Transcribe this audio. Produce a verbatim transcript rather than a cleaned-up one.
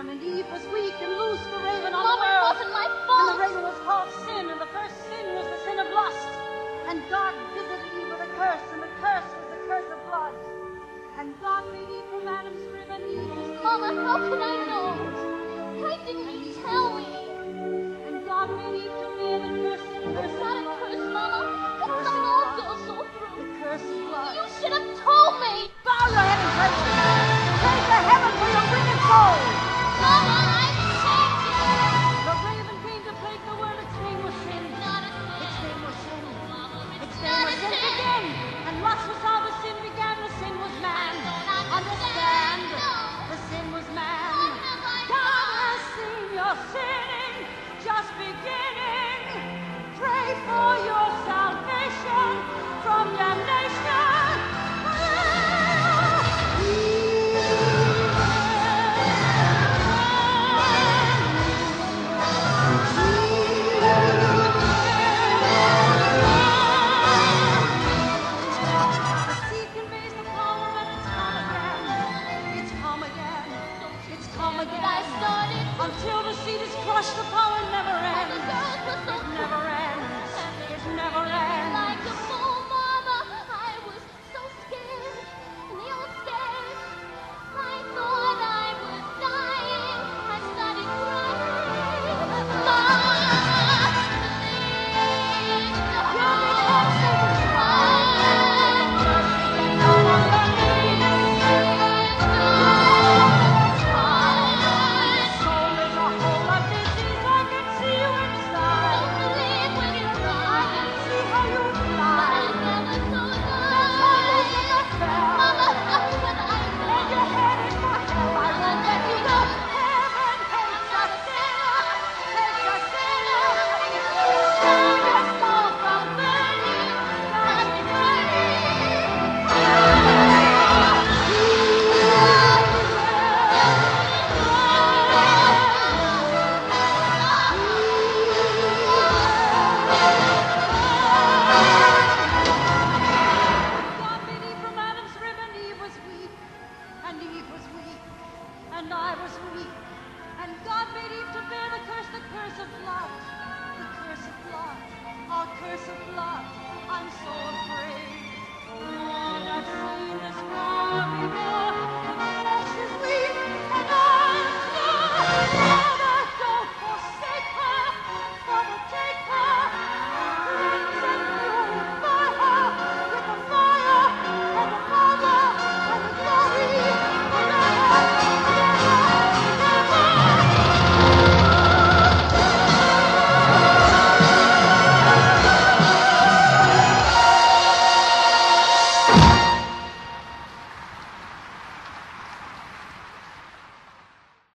Adam and Eve was weak and loose the raven on Mama, the it earth. wasn't my fault. And the raven was called sin, and the first sin was the sin of lust. And God visited Eve with a curse, and the curse was the curse of blood. And God made Eve from Adam's rib, and Eve was weak. Mama, how can I know? Why didn't you tell me? And God made Eve to bear the curse, the curse Is of that a blood. curse, Mama? That's Curse not of all blood. go so through. The curse of blood. You should have told me. Bow your head and praise Him. Praise the heaven for your wicked soul. Mama, I'm changing. The raven came to plague the world. Its name was sin. Not a Its sin. name was sin. Mama, Its it's name not was a sin sin. again. And lust was how the sin began. The sin was man. I don't Understand? understand. No. The sin was man. What have I God has seen your sinning, just beginning. Pray for your salvation from damnation. The seed conveys the power and it's come again. It's come again. It's come But I again. started Until the seed is crushed, the power never the ends. girls were so It never ends. It never ends. like a fool, Mama. I was so scared. And the old scared. I thought I was dying. I started crying. Mama, please Soul is a hole of disease. I can see you inside. don't believe when you I lie. can see how you But I lie. never told That's how you lies. get us down. Mama, that's what I know. And your head is for hell. I won't let you go. Heaven hates a sinner. Hates a sinner. Save your soul from burning. Burning, God made Eve from Adam's rib, and Eve was weak, and Eve was weak, and I was weak. And God made Eve to bear the curse, the curse of blood, the curse of blood, our curse of blood. I'm so